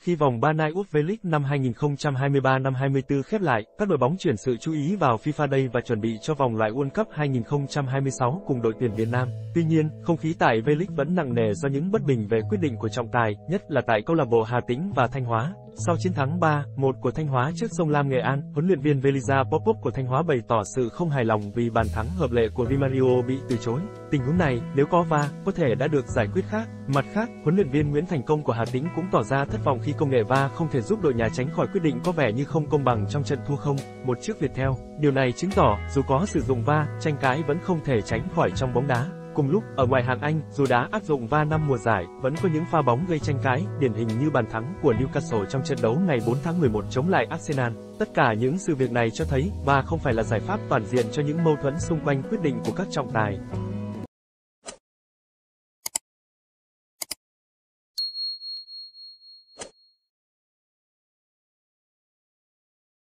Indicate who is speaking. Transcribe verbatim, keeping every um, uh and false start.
Speaker 1: Khi vòng ba Night of V-League năm hai nghìn không trăm hai mươi ba hai mươi tư khép lại, các đội bóng chuyển sự chú ý vào FIFA Day và chuẩn bị cho vòng loại World Cup hai nghìn không trăm hai mươi sáu cùng đội tuyển Việt Nam. Tuy nhiên, không khí tại V-League vẫn nặng nề do những bất bình về quyết định của trọng tài, nhất là tại câu lạc bộ Hà Tĩnh và Thanh Hóa. Sau chiến thắng ba một của Thanh Hóa trước Sông Lam Nghệ An, huấn luyện viên Velisa Popov của Thanh Hóa bày tỏ sự không hài lòng vì bàn thắng hợp lệ của Vimario bị từ chối. Tình huống này, nếu có vê a rờ, có thể đã được giải quyết khác. Mặt khác, huấn luyện viên Nguyễn Thành Công của Hà Tĩnh cũng tỏ ra thất vọng khi công nghệ vê a rờ không thể giúp đội nhà tránh khỏi quyết định có vẻ như không công bằng trong trận thua không một trước Viettel. Điều này chứng tỏ, dù có sử dụng vê a rờ, tranh cãi vẫn không thể tránh khỏi trong bóng đá. Cùng lúc, ở ngoại hạng Anh, dù đã áp dụng vê a rờ năm mùa giải, vẫn có những pha bóng gây tranh cãi, điển hình như bàn thắng của Newcastle trong trận đấu ngày bốn tháng mười một chống lại Arsenal. Tất cả những sự việc này cho thấy, vê a rờ không phải là giải pháp toàn diện cho những mâu thuẫn xung quanh quyết định của các trọng tài.